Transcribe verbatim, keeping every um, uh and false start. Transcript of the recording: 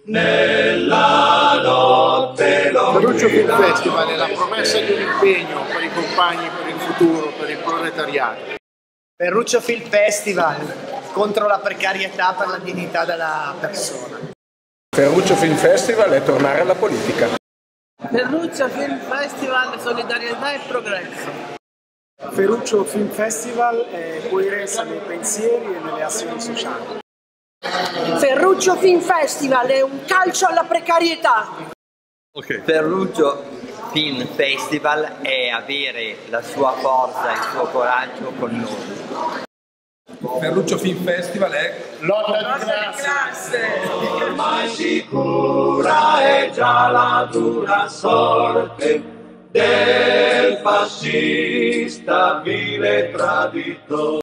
Nella notte Ferruccio Film Festival è la promessa di un impegno per i compagni, per il futuro, per il proletariato. Ferruccio Film Festival contro la precarietà per la dignità della persona. Ferruccio Film Festival è tornare alla politica. Ferruccio Film Festival, solidarietà e progresso. Ferruccio Film Festival è coerenza nei pensieri e nelle azioni sociali. Ferruccio Film Festival è un calcio alla precarietà. Okay. Ferruccio Film Festival è avere la sua forza e il suo coraggio con noi. Ferruccio Film Festival è lotta di classe. Ormai sicura è già la dura sorte del fascista vile traditore.